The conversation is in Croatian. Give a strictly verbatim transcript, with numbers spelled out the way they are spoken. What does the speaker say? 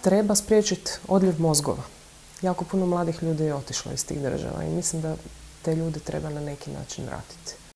treba spriječiti odljev mozgova. Jako puno mladih ljudi je otišlo iz tih država i mislim da te ljude treba na neki način vratiti.